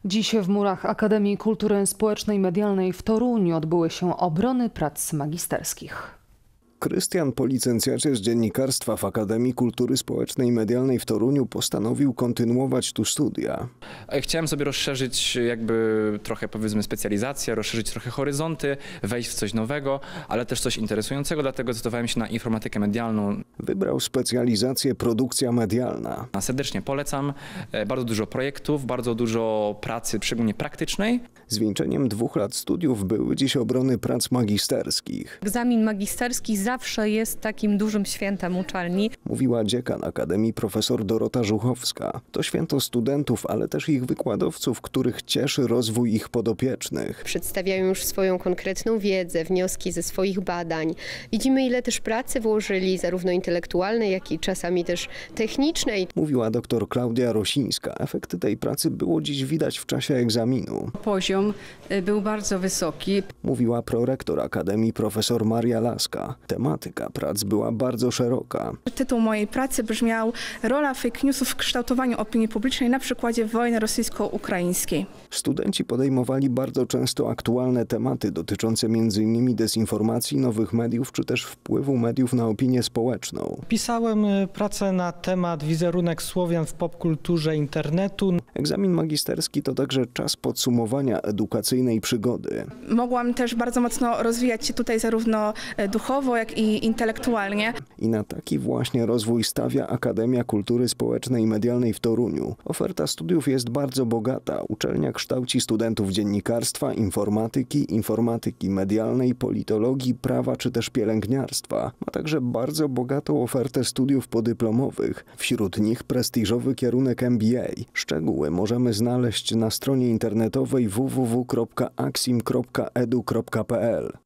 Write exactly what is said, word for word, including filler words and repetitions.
Dziś w murach Akademii Kultury Społecznej i Medialnej w Toruniu odbyły się obrony prac magisterskich. Krystian po licencjacie z dziennikarstwa w Akademii Kultury Społecznej i Medialnej w Toruniu postanowił kontynuować tu studia. Chciałem sobie rozszerzyć jakby trochę, powiedzmy, specjalizację, rozszerzyć trochę horyzonty, wejść w coś nowego, ale też coś interesującego, dlatego zdecydowałem się na informatykę medialną. Wybrał specjalizację produkcja medialna. Serdecznie polecam. Bardzo dużo projektów, bardzo dużo pracy, szczególnie praktycznej. Zwieńczeniem dwóch lat studiów były dziś obrony prac magisterskich. Egzamin magisterski zawsze jest takim dużym świętem uczelni. Mówiła dziekan Akademii profesor Dorota Żuchowska. To święto studentów, ale też ich wykładowców, których cieszy rozwój ich podopiecznych. Przedstawiają już swoją konkretną wiedzę, wnioski ze swoich badań. Widzimy, ile też pracy włożyli, zarówno intelektualnej, jak i czasami też technicznej. Mówiła doktor Klaudia Rosińska. Efekty tej pracy było dziś widać w czasie egzaminu. Poziom był bardzo wysoki. Mówiła prorektor Akademii profesor Maria Laska. Tematyka prac była bardzo szeroka. Tytuł mojej pracy brzmiał Rola fake newsów w kształtowaniu opinii publicznej na przykładzie wojny rosyjsko-ukraińskiej. Studenci podejmowali bardzo często aktualne tematy dotyczące między innymi dezinformacji, nowych mediów czy też wpływu mediów na opinię społeczną. Pisałem pracę na temat wizerunek Słowian w popkulturze internetu. Egzamin magisterski to także czas podsumowania edukacyjnej przygody. Mogłam też bardzo mocno rozwijać się tutaj zarówno duchowo, jak i intelektualnie. I na taki właśnie rozwój stawia Akademia Kultury Społecznej i Medialnej w Toruniu. Oferta studiów jest bardzo bogata. Uczelnia kształci studentów dziennikarstwa, informatyki, informatyki medialnej, politologii, prawa czy też pielęgniarstwa. Ma także bardzo bogatą ofertę studiów podyplomowych. Wśród nich prestiżowy kierunek M B A. Szczegóły możemy znaleźć na stronie internetowej w w w kropka aksim kropka edu kropka p l.